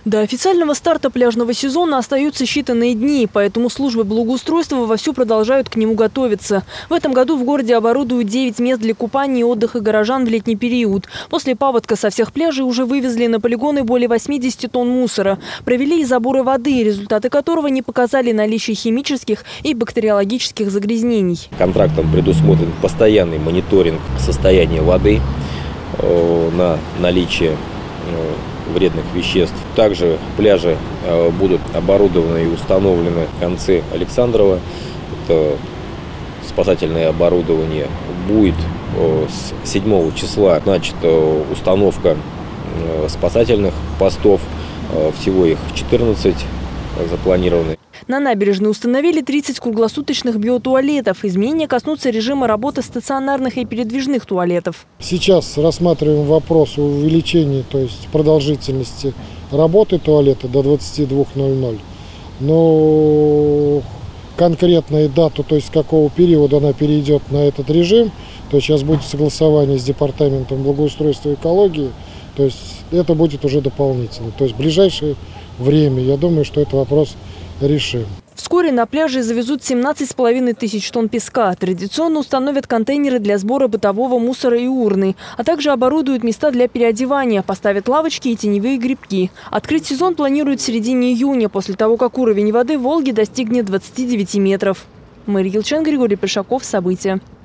До официального старта пляжного сезона остаются считанные дни, поэтому службы благоустройства вовсю продолжают к нему готовиться. В этом году в городе оборудуют 9 мест для купания и отдыха горожан в летний период. После паводка со всех пляжей уже вывезли на полигоны более 80 тонн мусора. Провели и заборы воды, результаты которого не показали наличие химических и бактериологических загрязнений. Контрактом предусмотрен постоянный мониторинг состояния воды на наличие вредных веществ. Также пляжи будут оборудованы и установлены в конце Александрова. Это спасательное оборудование. Будет с 7 числа установка спасательных постов. Всего их 14 запланированы. На набережной установили 30 круглосуточных биотуалетов. Изменения коснутся режима работы стационарных и передвижных туалетов. Сейчас рассматриваем вопрос о увеличении, то есть продолжительности работы туалета до 22:00. Но конкретную дату, то есть с какого периода она перейдет на этот режим, то есть сейчас будет согласование с Департаментом благоустройства и экологии, то есть это будет уже дополнительно. То есть в ближайшее время, я думаю, что этот вопрос решим. Вскоре на пляже завезут 17,5 тысяч тонн песка. Традиционно установят контейнеры для сбора бытового мусора и урны, а также оборудуют места для переодевания, поставят лавочки и теневые грибки. Открыть сезон планируют в середине июня, после того, как уровень воды в Волге достигнет 29 метров. Мария Елченко, Григорий Пешаков. События.